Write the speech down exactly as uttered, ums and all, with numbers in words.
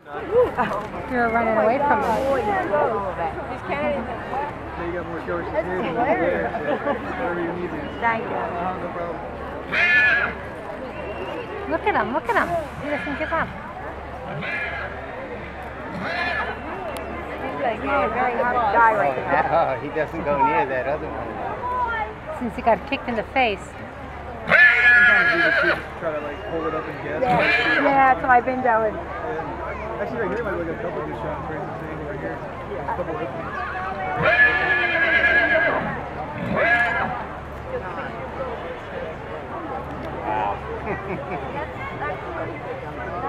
You're running away from him. He's carrying it. So you got more choices. That's hilarious. Whatever you need to. Thank you. Uh, no problem. Look at him, look at him. He doesn't give up. He's like, oh, very hard to die right now. Oh, he doesn't go near that other one. Since he got kicked in the face. Sometimes we just try to like hold it up and guess. Yeah, yeah, that's what I've been doing. And actually, right here might be like a couple good shots right the same right here. A couple openings. Wow.